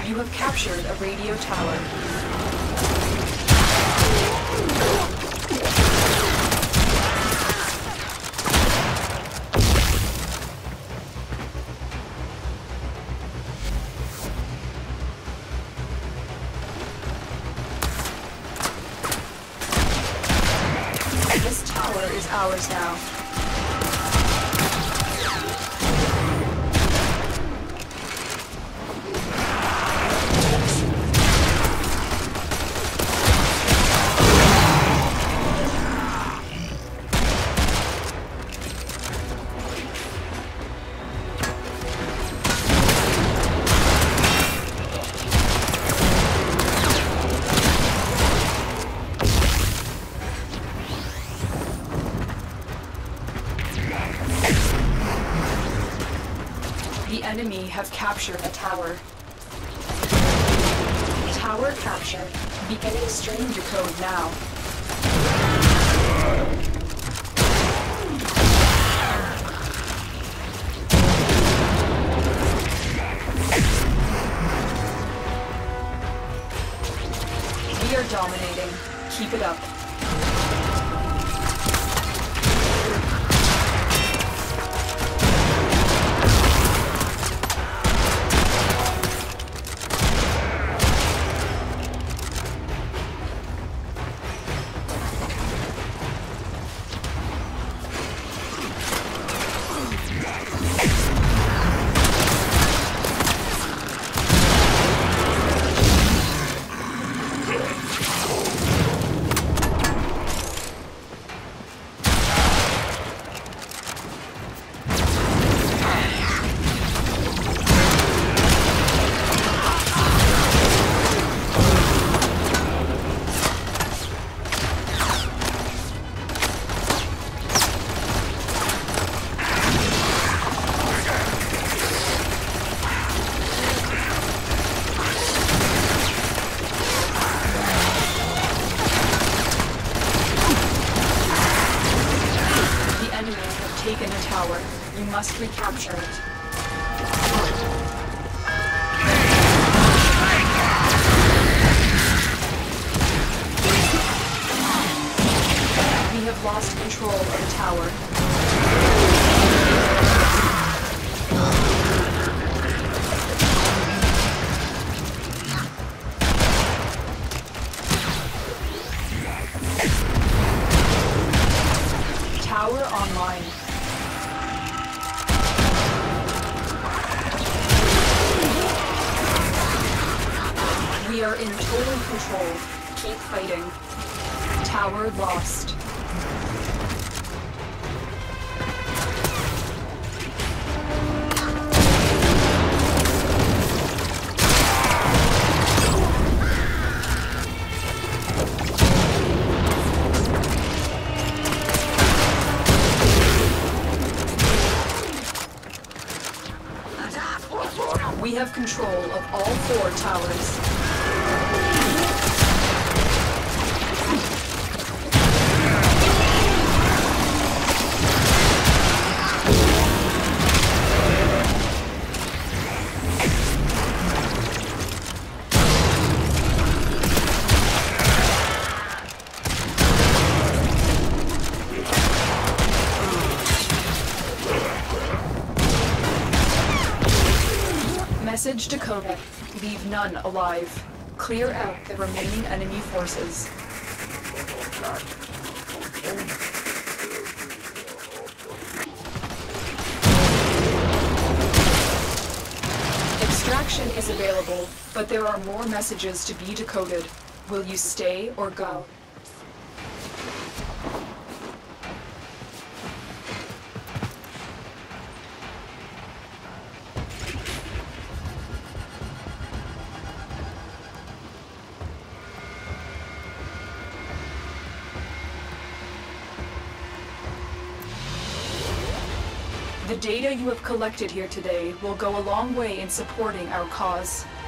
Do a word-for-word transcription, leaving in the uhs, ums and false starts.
You have captured a radio tower. This tower is ours now. The enemy have captured a tower. Tower captured. Beginning stranger code now. We are dominating. Keep it up. Taken a tower. You must recapture it. We have lost control of the tower. Tower online. We are in total control. Keep fighting. Tower lost. We have control of all four towers. Message to Kobe. Leave none alive. Clear out the remaining enemy forces. Extraction is available, but there are more messages to be decoded. Will you stay or go? The data you have collected here today will go a long way in supporting our cause.